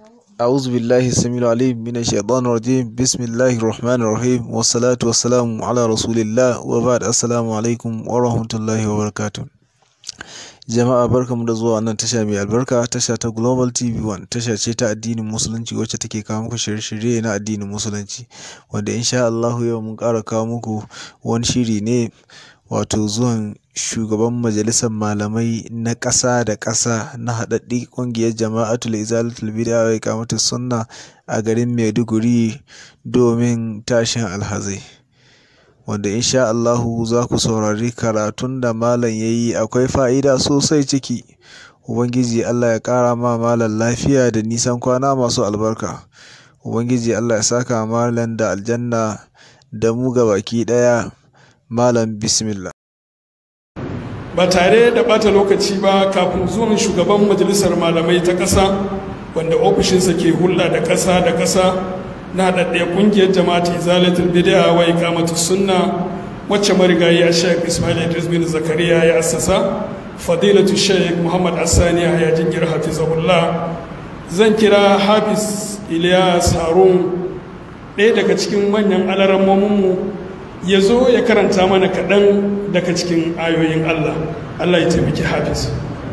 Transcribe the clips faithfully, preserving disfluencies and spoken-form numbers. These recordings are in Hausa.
أعوذ بالله السميع العليم من الشيطان الرجيم بسم الله الرحمن الرحيم والصلاة والسلام على رسول الله وبعد السلام عليكم ورحمة الله وبركاته. Jama'a barkamu da zuwa wannan tasha mai albarka, tasha ta Global T V one, tasha ce ta addinin musulunci wacce take kawo muku shirye-shirye na addinin musulunci, wanda insha Allah yau mun ƙara kawo muku wani shiri ne, wato zuwan shugaban majalisar malamai na ƙasa da ƙasa na haɗaɗɗi ƙungiyar Jama'atul Izalatul Bid'a wa Iqamatus Sunnah a garin Maiduguri domin tashin alhazai, wanda insha Allahu za ku saurari karatun da malam ya yi. Akwai fa'ida sosai ciki. Ubangiji Allah ya ƙara ma malam lafiya da nisan kwana masu albarka. Ubangiji Allah ya saka malam da aljanna da mu gabaki ɗaya. Malam bismillah. Ba tare da ɓata lokaci ba, kafin zuwan shugaban majalisar malamai ta ƙasa wanda ofishinsa ke hulɗa da ƙasa da ƙasa na haɗaɗɗe ƙungiyar Jama'atul Izalatul Bid'a wa Iqamatus Sunnah wacce marigayi a Sheikh Ismail Idris bin Zakariya ya assasa, Fadilatu Sheikh Muhammad Assani ya jingir hafizahullah. Zan kira Hafiz Ilyas Harun, ɗaya daga cikin manyan alarammominmu, ya zo ya karanta mana kaɗan daga cikin ayoyin Allah. Allah ya taimaki Hafiz.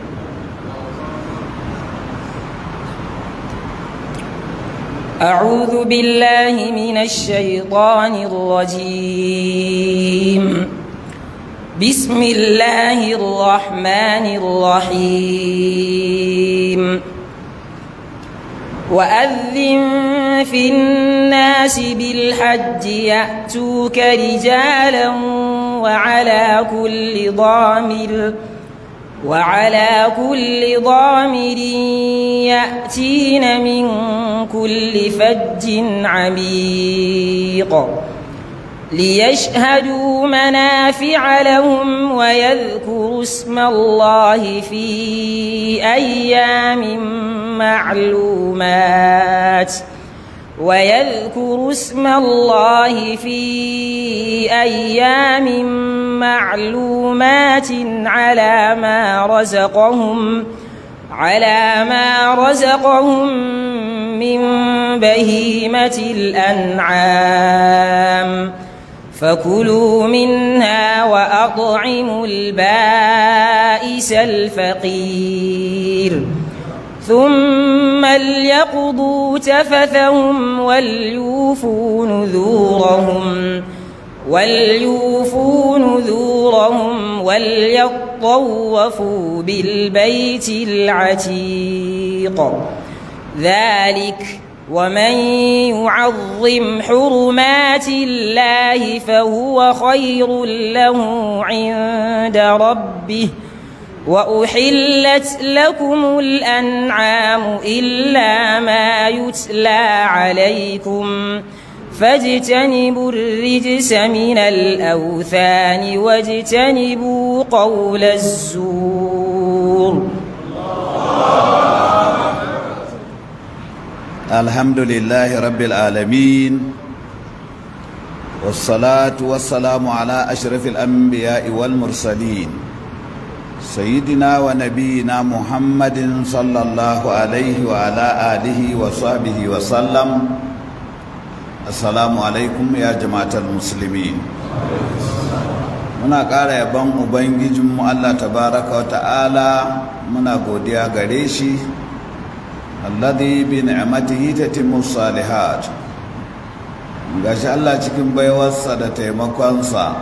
أعوذ بالله من الشيطان الرجيم. بسم الله الرحمن الرحيم. وأذن في الناس بالحج يأتوك رجالا وعلى كل ضامر وعلى كل ضامر يأتين من كل فج عميق ليشهدوا منافع لهم ويذكروا اسم الله في أيام معلومات ويذكروا اسم الله في أيام معلومات على ما رزقهم على ما رزقهم من بهيمة الأنعام فكلوا منها وأطعموا البائس الفقير ثم ليقضوا تفثهم وليوفوا نذورهم وليوفوا نذورهم وليطوفوا بالبيت العتيق ذلك ومن يعظم حرمات الله فهو خير له عند ربه وأحلت لكم الأنعام إلا ما يتلى عليكم فاجتنبوا الرجس من الأوثان واجتنبوا قول الزور. الحمد لله رب العالمين والصلاة والسلام على أشرف الأنبياء والمرسلين سيدنا ونبينا محمد صلى الله عليه وعلى آله وصحبه وسلم. السلام عليكم يا جماعة المسلمين. muna ƙara yaban ubangijinmu Allah tabaraka wa ta'ala, muna godiya gare shi, alladhi bi ni'matihi tatimmu salihat. Gashi Allah cikin baiwarsa da taimakonsa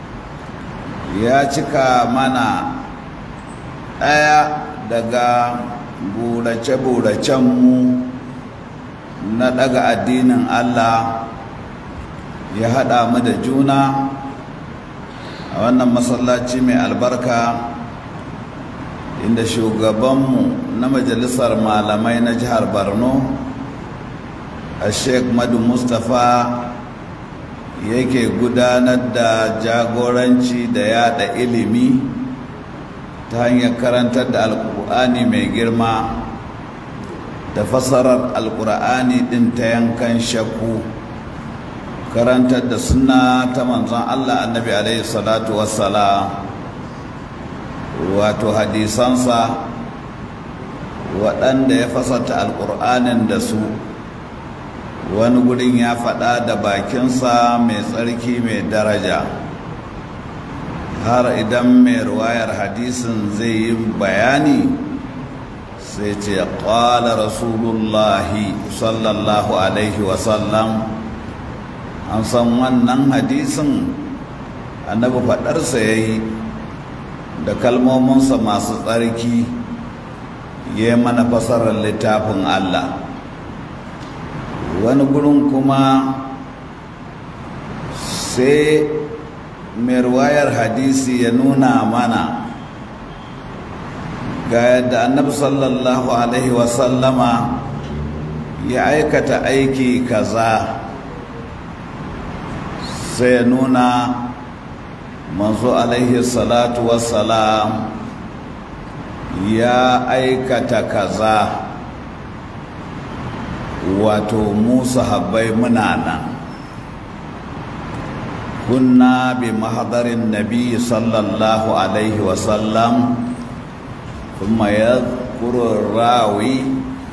ya cika mana ɗaya daga burace-buracenmu na ɗaga addinin Allah, ya haɗa mu da juna a wannan masallaci mai albarka, inda shugabanmu na majalisar malamai na jihar Borno, a Sheikh Madu Mustapha, yake gudanar da jagoranci da yada ilimi ta hanyar karantar da alkur'ani mai girma da fasarar alkur'ani din ta yankan shakku, karantar da sunna ta manzon Allah annabi alaihi salatu wassalam, wato hadisansa waɗanda ya fasata alƙur'anin da su. Wani gurin ya faɗa da bakinsa mai tsarki mai daraja, har idan mai ruwayar hadisin zai yi bayani sai ce ƙwala rasulullahi sallallahu alaihi wasallam. An san wannan hadisin annabi faɗarsa ya yi da kalmominsa masu tsarki, ya mana fasarar littafin Allah. Wani gurin kuma sai mai ruwayar hadisi ya nuna mana ga yadda annabi sallallahu alaihi wasallama ya aikata aiki kaza, sai ya nuna manzo alaihi salatu wassalam ya aikata kaza, wato mu sahabbai muna nan. Kunna bi mahdarin nabi sallallahu alaihi wasallam, thumma yadhkuru rawi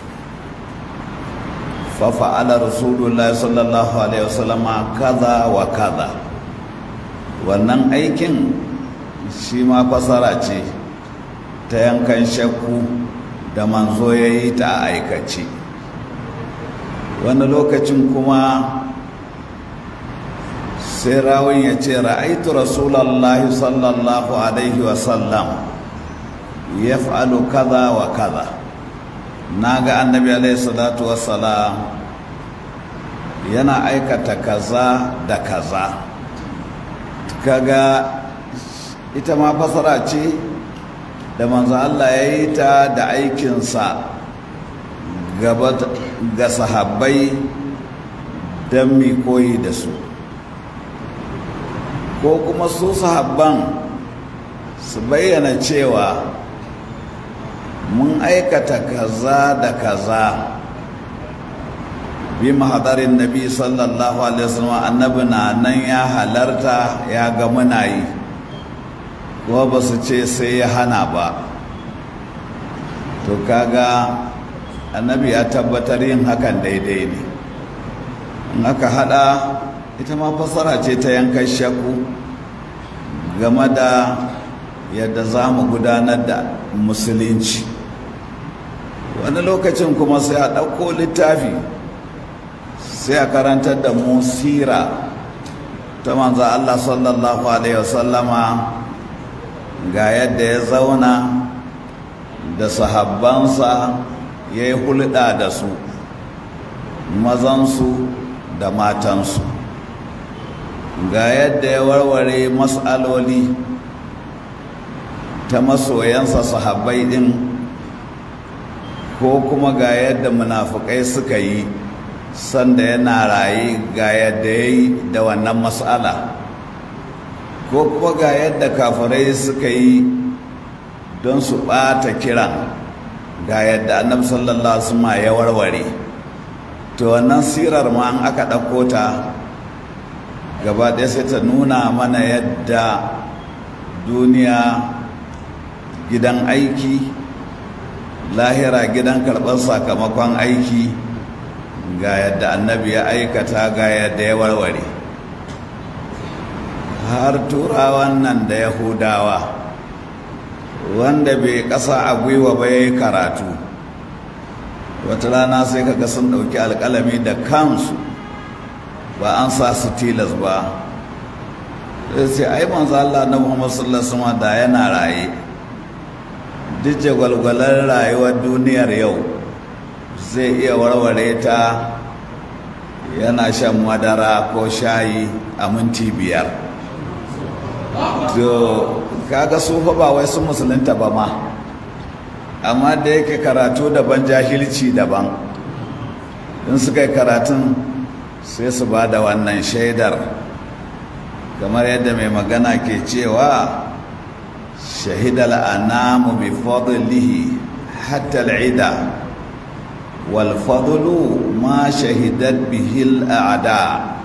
fa fa'ala rasulullah sallallahu alaihi wasallam kaza wa kaza. Wannan aikin shi ma fasara ce ta yankan shakku da manzo yayi ta aikace. Wani lokacin kuma sai rawin ya ce ra'aitu rasulallahi sallallahu alaihi wasallam yaf'alu kaza wa kaza. Naga annabi alaihi salatu wassalam yana aikata kaza da kaza. Kaga ita ma fasara ce da manzo Allah ya yi ta da aikinsa gaba ga sahabbai don mi koyi da su, ko kuma su sahabban su bayyana cewa mun aikata kaza da kaza bi mahadarin nabi sallallahu alaihi wasallam. Annabi na nan ya halarta ya ga muna yi, kuma ba su ce sai ya hana ba. To kaga annabi ya tabbatar yin hakan daidai ne. In aka hada, ita ma fasara ce ta yankan shakku game da yadda za mu gudanar da musulunci. Wani lokacin kuma sai a ɗauko littafi sai a karantar da mu sira ta manzo Allah sallallahu alaihi wasallama, ga yadda ya zauna da sahabbansa, ya yi hulɗa da su, mazansu da matansu, ga yadda ya warware mas'aloli ta masoyansa sahabbai ɗin, ko kuma ga yadda munafukai suka yi sanda yana raye, ga yadda ya yi da wannan mas'ala, ko kuma ga yadda kafirai suka yi don su ɓata kiran, ga yadda annabi sallallahu alaihi wasallam ya warware. To wannan sirar ma an aka ɗauko ta gaba ɗaya sai ta nuna mana yadda duniya gidan aiki, lahira gidan karɓar sakamakon aiki, ga yadda annabi ya aikata, ga yadda ya warware. Har turawan nan da yahudawa wanda bai ƙasa a gwiwa ba ya yi karatu, wata rana sai kaga sun ɗauki alƙalami da kansu, ba an sa su tilas ba. Sai ai manzo Allah na Muhammad sallallahu alaihi wasallam da yana raye, duk jagwalgwalar rayuwar duniyar yau zai iya warware ta yana shan madara ko shayi a minti biyar. To kaga su fa ba wai sun musulunta ba ma, amma da yake karatu daban jahilci daban, in suka yi karatun sai su ba da wannan shaidar, kamar yadda mai magana ke cewa shahidal anamu bi fadlihi hatta al'ida wal fadlu ma shahidat bihil a'da.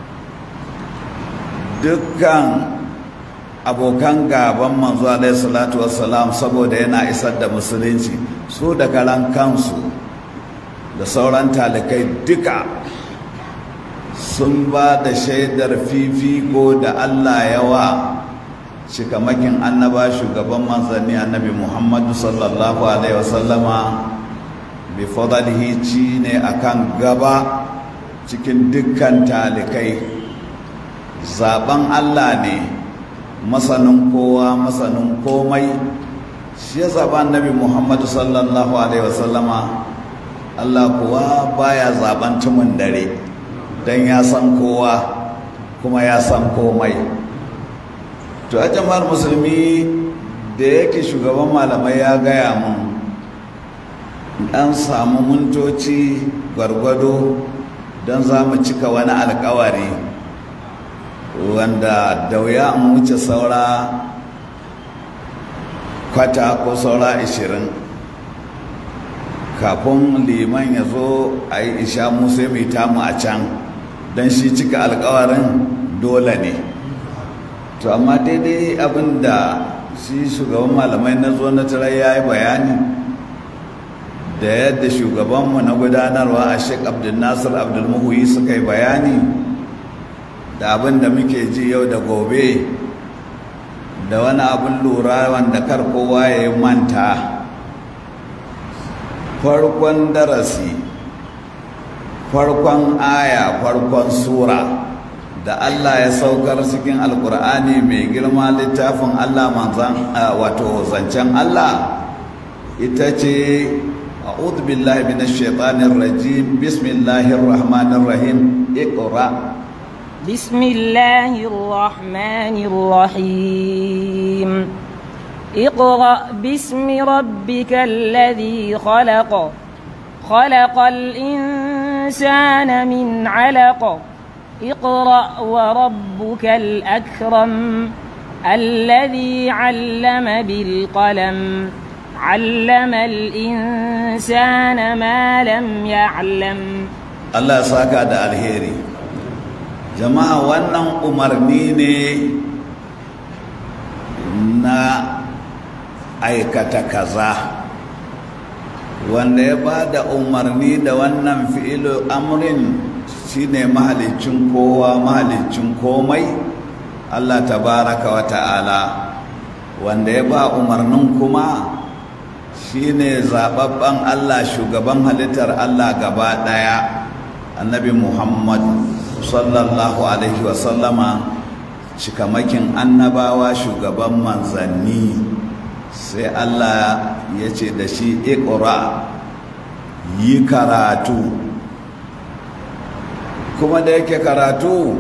Dukkan abokan gaban manzo alaihi salatu wassalam saboda yana isar da musulunci su da karan kansu da sauran talikai duka sun ba da shaidar fifiko da Allah yawa cikamakin annaba shugaban manzanni annabi Muhammadu sallallahu alaihi wasallama bi fadlihi ci ne akan gaba cikin dukkan talikai. Zaben Allah ne, masanin kowa masanin komai, shi ya zaba annabi Muhammadu sallallahu alaihi wasallama. Allah kuwa baya zaben tumun dare, dan ya san kowa kuma ya san komai. To a jama'ar musulmi, da yake shugaban malamai ya gaya mun an samu mintoci gwargwado don za mu cika wani alkawari wanda da wuya an wuce saura kwata ko saura ashirin kafin liman ya zo a yi isha mu sai mai tamu a can, don shi cika alkawarin dole ne. To amma daidai abin da shi shugaban malamai na zo na tarar ya yi bayani da yadda shugabanmu na gudanarwa a Sheikh Abdul Nasir Abdul Muhuyi suka yi bayani da abin da muke ji yau da gobe, da wani abin lura wanda kar kowa ya yi manta. Farkon darasi, farkon aya, farkon sura da Allah ya saukar cikin alkur'ani mai girma, littafin Allah manzan wato zancen Allah, ita ce a'udhu billahi minash shaitanir rajim, bismillahir rahmanir rahim, iqra. Bismillahir rahmanir rahim. Iqra bismi rabbikal ladhi khalaq. Khalaqal insana min 'alaq. اقرأ وربك الأكرم الذي علم بالقلم علم الإنسان ما لم يعلم. Allah saka da alheri. Jama'a, wannan umarni ne na aikata kaza, wanda ya ba da umarni da wannan fi'ilu amrin shine mahalicin kowa mahalicin komai, Allah tabaraka wa ta'ala. Wanda ya ba umarnin kuma shine zababban Allah, shugaban halittar Allah gaba daya, annabi Muhammad sallallahu alaihi wasallama, cikamakin annabawa, shugaban manzanni. Sai Allah ya ce da shi iqra, yi karatu. Kuma da yake karatu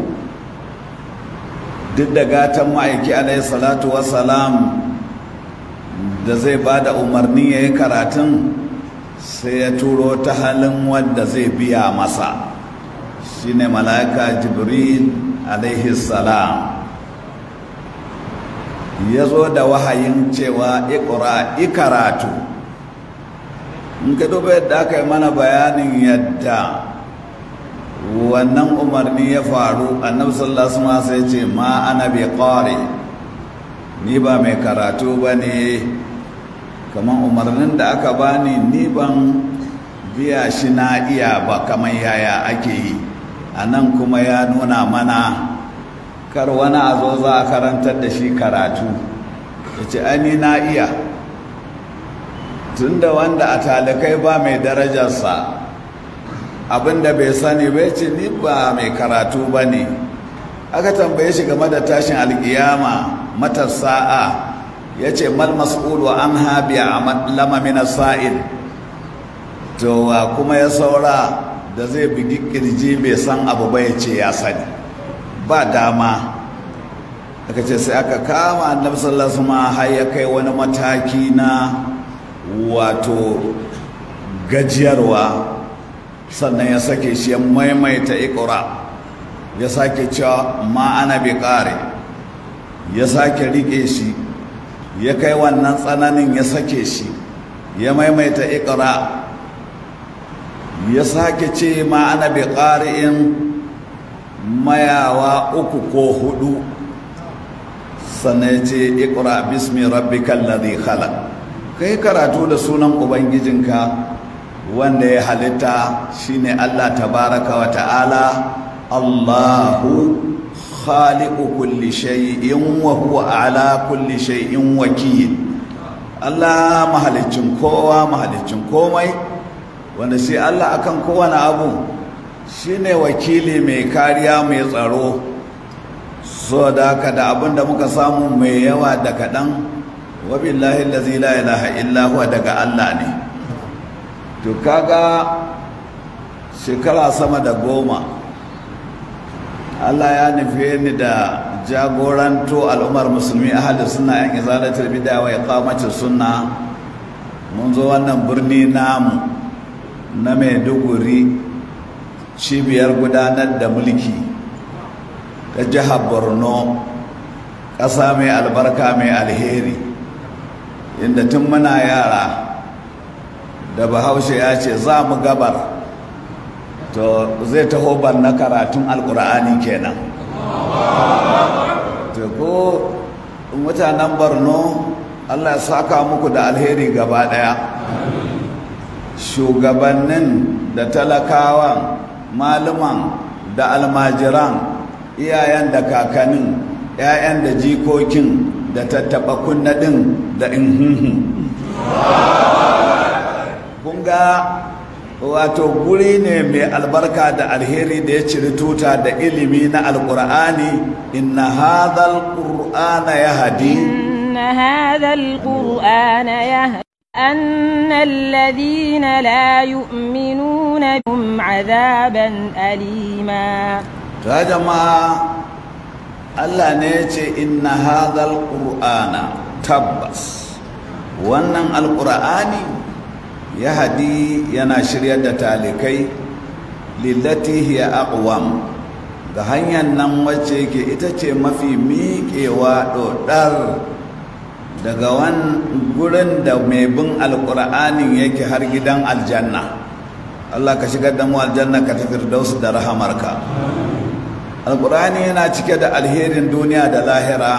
duk da gatan ma'aiki alaihi salatu wassalam da zai ba da umarni ya yi karatun, sai ya turo ta halin wanda zai biya masa, shine mala'ika Jibril alaihi salam. Ya zo da wahayin cewa iqra, ikaratu. In ka duba yadda aka yi mana bayanin yadda wannan umarni ya faru, annabi sallallahu alaihi wasallam sai ce ma ana bi qari, ni ba mai karatu bane. Kaman umarnin da aka bani ni ban biya shi na iya ba, kaman yaya ake yi. Anan kuma ya nuna mana kar wani a zo za a karantar da shi karatu ya ce ani na iya, tunda wanda a talikai ba mai darajarsa abinda bai sani bai ce ni ba mai karatu ba ne. Aka tambaye shi game da tashin alkiyama, mata sa'a, ya ce mal mas'ulu an habiya lama min sa'il. To kuma ya saura da zai bigi kirji bai san abu ba ya ce ya sani, ba dama. Aka ce sai aka kama annabi sallallahu alaihi wasallam har ya kai wani mataki na wato gajiyarwa, sannan ya sake shi ya maimaita iqra, ya sake cewa ma ana bi qari, ya sake rike shi, ya kai wannan tsananin ya sake shi, ya maimaita iqra, ya sake ce ma ana bi qari'in mayawa uku ko hudu, sannan ya ce iqra bismi rabbikal ladhi khalaq. kai karatu da sunan ubangijinka wanda ya halitta shine Allah tabaraka wa ta'ala. Allahu khaliqu kulli shay'in wa huwa ala kulli shay'in wakil. Allah mahalicin kowa, mahalicin komai, wanda shi Allah akan kowane abu shine wakili mai kariya mai tsaro. So da haka da abin da muka samu mai yawa da kaɗan, wabillahi allazi la ilaha illa huwa, daga Allah ne. To kaga shekara sama da goma Allah ya nufe ni da jagoranto al'ummar musulmi ahli sunna yan izalatul bid'a wa iqamatus sunna. Mun zo wannan birni namu na Maiduguri, cibiyar gudanar da mulki ta jihar Borno, ƙasa mai albarka mai alheri, inda tun muna yara da Bahaushe ya ce za mu gabar, to zai taho ban na karatun alkur'ani kenan. To ko mutanen Borno, Allah ya saka muku da alheri gaba daya, shugabannin da talakawan, malaman da almajiran, iyayen da kakannin, 'ya'yan da jikokin, da tattaɓa kunnaɗin da inhunhu. Kunga wato guri ne mai albarka da alheri da ya ciri tuta da ilimi na alkur'ani. Inna hadhal qur'ana yahdi inna hadhal qur'ana yahdi anna alladhina la yu'minuna bihim 'adaban alima. Ta jama'a, Allah ne ya ce inna hadhal qur'ana, tabbas wannan alqur'ani ya hadi yana shiryar da talikai lillati hiya aqwam, ga hanyar nan wacce yake ita ce mafi miƙewa dodar daga wani gurin da mai bin alqur'anin yake har gidan aljanna. Allah ka shigar da mu aljanna, ka tafi firdausu da rahamarka. alqur'ani yana cike da alherin duniya da lahira,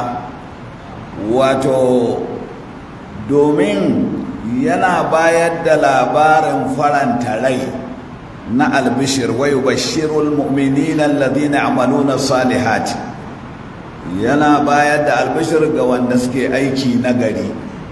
wato domin yana bayar da labarin faranta rai na albishir, wa yubashshirul mu'minina alladhina ya'maluna salihati, yana bayar da albishir ga wanda suke aiki nagari.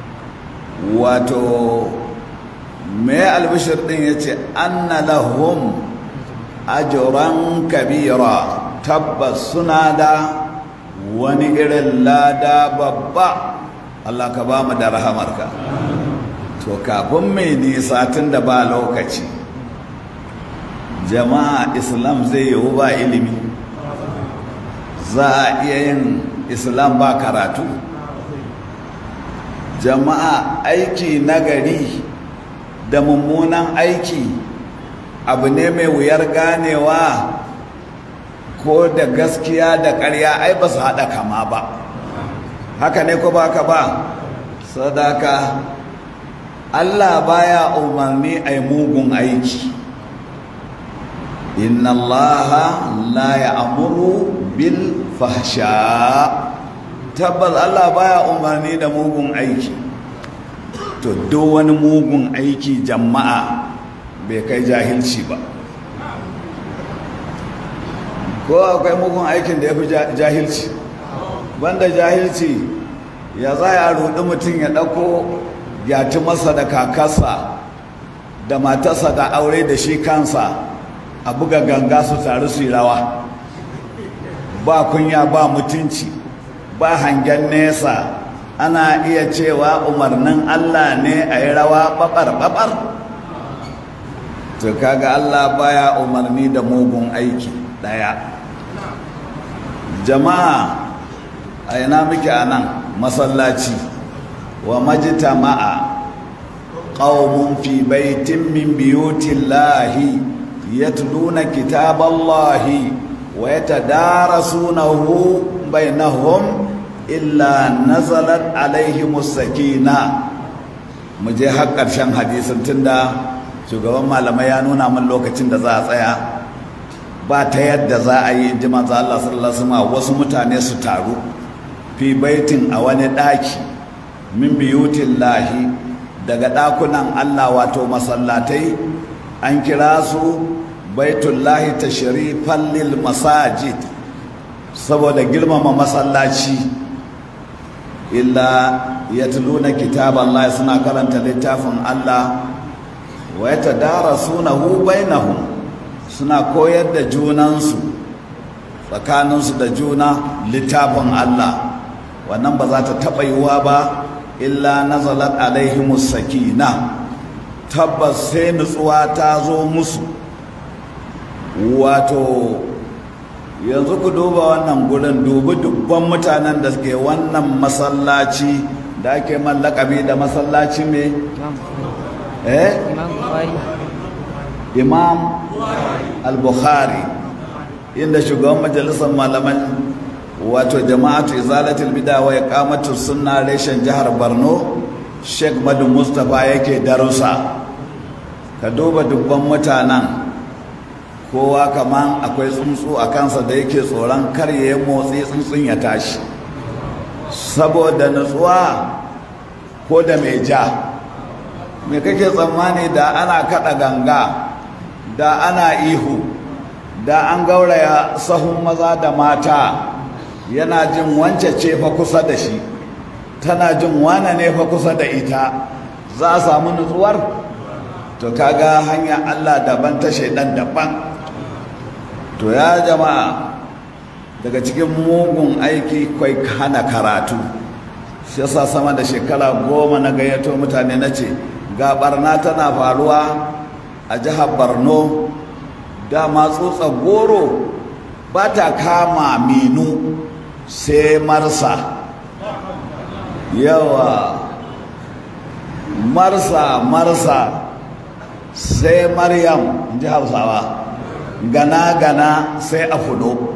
Wato me albishir din yace anna lahum ajran kabira, tabbas suna da wani irin lada babba. Allah ka ba mu da rahamarka. To kafin mai nisa, tun da ba lokaci, jama'a, islam zai yiwu ba ilimi? Za a iya yin islam ba karatu? Jama'a, aiki nagari da mummunan aiki abu ne mai wuyar ganewa, ko da gaskiya da ƙarya ai ba su haɗa kama ba. Haka ne ko ba ka ba? Sadaka Allah baya umarni ai mugun aiki. Inna Allah la ya'muru bil fahsha. Tabbas Allah baya umarni da mugun aiki. To duk wani mugun aiki jama'a bai kai jahilci ba. Ko akwai mugun aikin da ya fi jahilci? Banda jahilci, ya za a ruɗi mutum ya ɗauko yati masa da kakarsa da matarsa da aure da shi kansa a buga ganga su taru su yi rawa, ba kunya ba mutunci ba hangen nesa. Ana iya cewa umarnin Allah ne a yi rawa babar-babar. To kaga Allah baya umarni da mugun aiki ɗaya. Jama'a, a ina muke a nan masallaci, wa majtama'a qaumun fi baitin min biyutillahi yatluna kitaballahi wa yatadarasunahu bainahum illa nazalat alaihimus sakina. Mu je har ƙarshen hadisin, tunda shugaban malamai ya nuna min lokacin da za a tsaya. Ba ta yadda za a yi ji manzo Allah sallallahu alaihi wasallam wasu mutane su taru fi baitin a wani ɗaki min biyutillahi daga ɗakunan Allah wato masallatai an kira su baitullahi tashrifan lil masajid saboda girmama masallaci. Illa yatluna kitaballahi, suna karanta littafin Allah, wa yatadarasunahu bainahum, suna koyar da junansu tsakaninsu da juna littafin Allah. Wannan ba za ta taɓa yiwuwa ba illa nazalat alaihimus sakina, tabbas sai nutsuwa ta zo musu. Wato yanzu ku duba wannan gurin, dubi dubban mutanen da suke wannan masallaci da ake mallakabi da masallaci me? eh? Imam al-Bukhari, inda shugaban majalisar malaman wato jama'atu izalatul bid'a wa iqamatus sunna reshen jihar Borno Sheikh Madu Mustapha yake darussa. Ka duba dubban mutanen, kowa kaman akwai tsuntsu a kansa da yake tsoron kar ya motsi tsuntsun ya tashi saboda nutsuwa ko da mai ja. Me kake tsammani da ana kada ganga, da ana ihu, da an gauraya sahun maza da mata, yana jin wance ce fa kusa da shi, tana jin wane ne fa kusa da ita, za a samu nutsuwar? To kaga hanya Allah daban ta shaidan daban. To ya jama'a, daga cikin mugun aiki kwai hana karatu. Shi yasa sama da shekara goma na gayyato mutane na ce ga barna tana faruwa a jihar Borno. Dama tsotsa goro ba ta kama minu sai marsa. Yawa marsa marsa sai Maryam, in ji Hausawa. Gana-gana sai a fudo.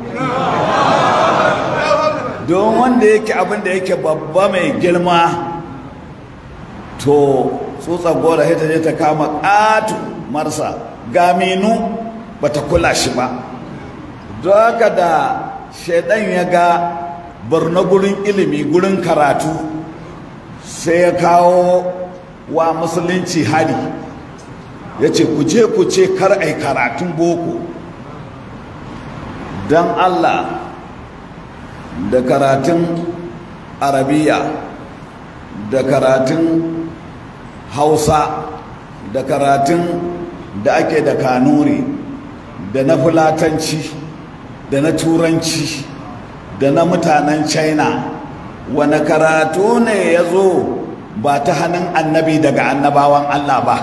Don wanda yake abin da yake babba mai girma, to tsutsar gora ta je ta kama ƙatu marsa, gaminu ba ta kula shi ba. Don haka da shaidan ya ga Borno gurin ilimi, gurin karatu, sai ya kawo wa musulunci hari. Ya ce ku je ku ce kar ai karatun boko. Don Allah, da karatun arabiya, da karatun hausa, da karatun da ake da kanuri, da na fulatanci, da na turanci, da na mutanen china, wane karatu ne ya zo ba ta hannun annabi daga annabawan Allah ba?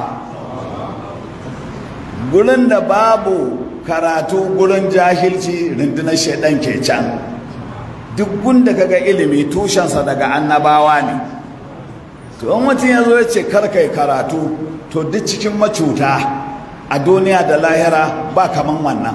Gurin da babu karatu, gurin jahilci, rundunar shaidan ke can. Duk gunda kaga ilimi tushensa daga annabawa ne. To in mutum ya zo ya ce karkai karatu, to duk cikin macuta a duniya da lahira ba kaman wannan.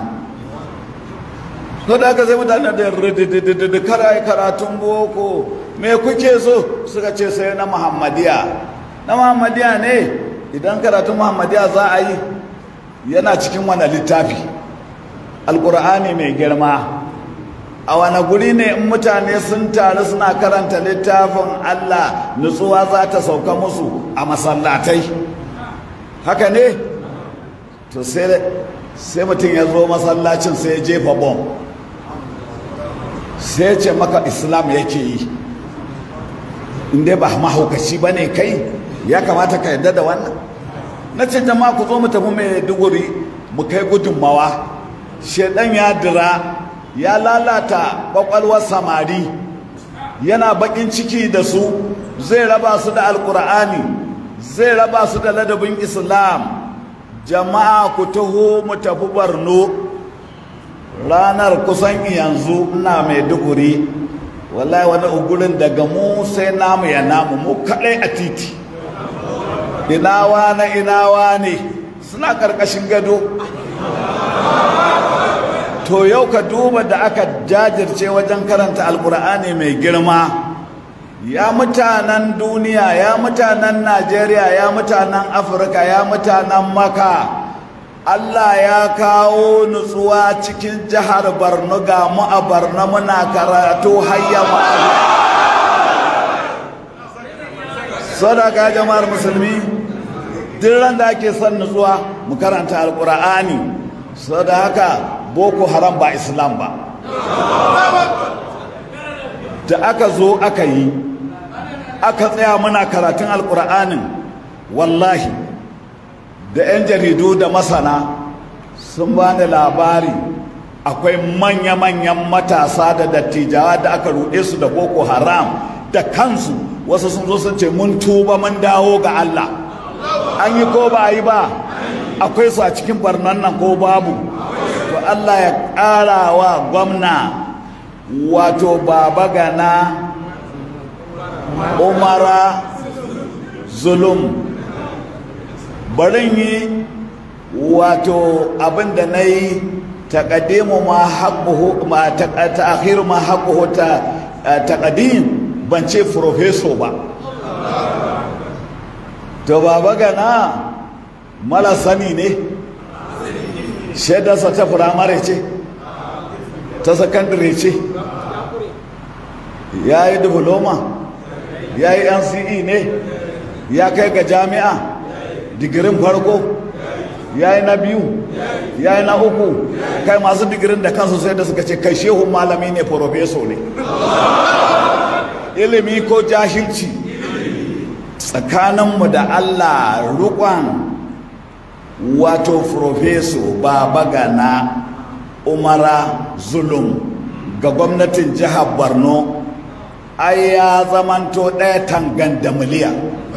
To da aka sai mutane da da karai karatun boko, me kuke so? Suka ce sai na Muhammadiya. Na Muhammadiya ne, idan karatun Muhammadiya za a yi, yana cikin wani littafi? Alƙur'ani mai girma. A wani guri ne in mutane sun taru suna karanta littafin Allah, nutsuwa za ta sauka musu? A masallatai. Haka ne? To sai mutum ya zo masallacin sai ya jefa bom, sai ya ce maka Islam yake yi. Inda ba mahaukaci ba ne kai, ya kamata ka yarda da wannan. Na ce jama'a ku zo mu tafi Maiduguri mu kai gudunmawa. Shedan ya dira, ya lalata kwakwalwar samari, yana bakin ciki da su, zai raba su da alkur'ani, zai raba su da ladabin Islam. Jama'a ku taho mu tafi Borno. Ranar kusan yanzu ina Maiduguri, wallahi wani ugurin daga mu sai namu ya namu, mu kadai a titi. Inawa na inawa ne suna karkashin gado. To yau ka duba da aka jajirce wajen karanta alkur'ani mai girma. Ya mutanen duniya, ya mutanen Najeriya, ya mutanen Afirka, ya mutanen Maka, Allah ya kawo nutsuwa cikin jihar Borno. Ga mu a Borno muna karatu hayya mu. saboda ka jama'ar musulmi duk ran da ake son nutsuwa mu karanta alqur'ani saboda haka boko haram ba islam ba da aka zo aka yi aka tsaya muna karatun alqur'anin wallahi da 'yan jaridu da masana sun bani labari akwai manya-manyan matasa da dattijawa da aka ruɗe su da boko haram da kansu wasu sun zo sun ce mun tuba mun dawo ga Allah an yi ko ba a yi ba akwai su a cikin barnan nan ko babu to Allah ya ƙara wa gwamna wato baba gana umara zulum barin yi wato abinda na yi taƙadimu ma haƙuhu ma ta'akhir ma haƙuhu ta taƙadim ban ce profeso ba to baba gana mala sani ne shaidarsa ta firamare ce ta sakandare ce ya yi diploma ya yi N C E ne ya kai ga jami'a digirin farko ya yi na biyu ya yi na uku kai masu digirin da kansu sai da suka ce kai shehun malami ne profeso ne ilimi ko jahilci tsakaninmu da Allah rukon wato profeso baba gana umara zulum ga gwamnatin jihar Borno ai ya zamanto ɗaya tangan da miliyan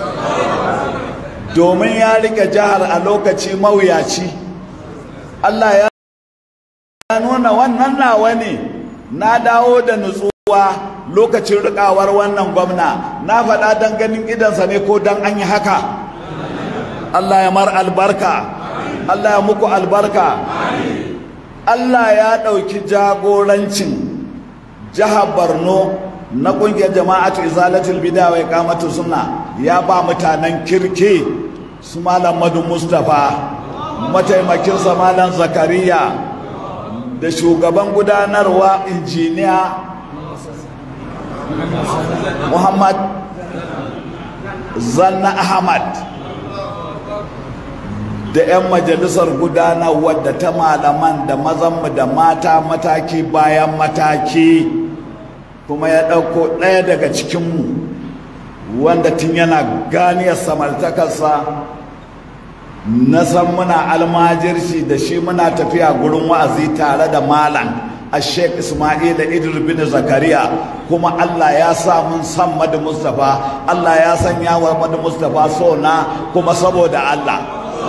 domin ya rike jihar a lokaci mawuyaci Allah ya nuna wannan nawa ne na dawo da nutsuwa lokacin rikawar wannan gwamna na faɗa don ganin idansa ne ko don an yi haka Allah ya mar albarka Allah ya muku albarka Allah ya ɗauki jagorancin jihar Borno na ƙungiyar jama'atu izalatul bid'a wa iqamatu sunna ya ba mutanen kirki su malam Madu Mustafa mataimakinsa malam Zakariya da shugaban gudanarwa injiniya Muhammad Zanna Ahmad da 'yan majalisar gudanarwa da ta malaman da mazanmu da mata mataki bayan mataki kuma ya ɗauko ɗaya daga cikinmu wanda tun yana ganiyar samartakarsa na san muna almajirci da shi muna tafiya gurin wa'azi tare da malam a sheik ismail idris bin zakariya kuma Allah ya sa mun san Madu Mustafa Allah ya sanya wa Madu Mustafa so na kuma saboda Allah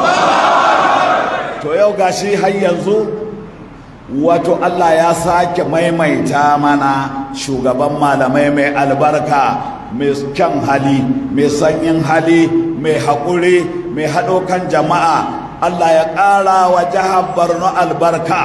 to yau gashi har yanzu wato Allah ya sake maimaita mana shugaban malamai mai albarka mai kyan hali mai sanyin hali mai haƙuri mai haɗo kan jama'a Allah ya ƙara wa jihar Borno albarka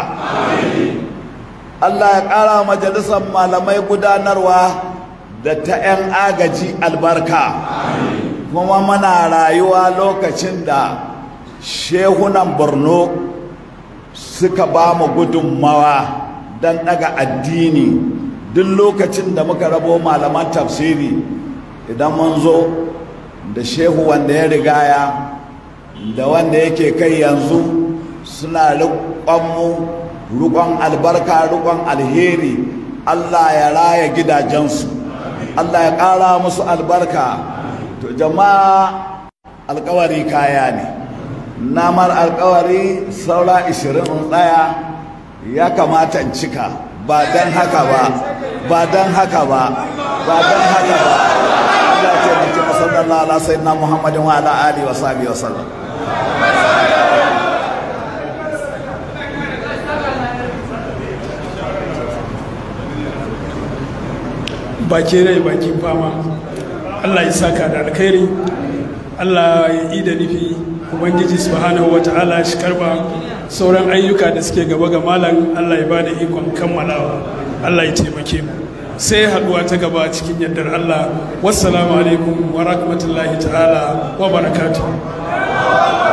Allah ya ƙara majalisar malamai gudanarwa da ta 'yan agaji albarka kuma muna rayuwa lokacin da shehunan Borno suka ba mu gudunmawa don ɗaga addini duk lokacin da muka rabo malaman tafsiri idan mun zo da shehu wanda ya rigaya da wanda yake kai yanzu suna riƙonmu riƙon albarka riƙon alheri Allah ya raya gidajensu Allah ya ƙara musu albarka to jama'a alƙawari kaya ne namar alƙawari saura ishirin tsaya ya kamata in cika ba don haka ba ba don haka ba ba don haka ba Allah ya taimake mu sallallahu alaihi sayyidina Muhammadin wa ala alihi wa sahbihi wa sallam baki rai bakin fama Allah ya saka da alkhairi Allah ya yi da nufi ubangiji subhanahu wata'ala shi karba sauran ayyuka da suke gaba ga malam Allah ya bada ikon kammalawa Allah ya taimake mu sai haduwa ta gaba cikin yardar Allah wassalamu alaikum wa rahmatullahi ta'ala wa barakatuh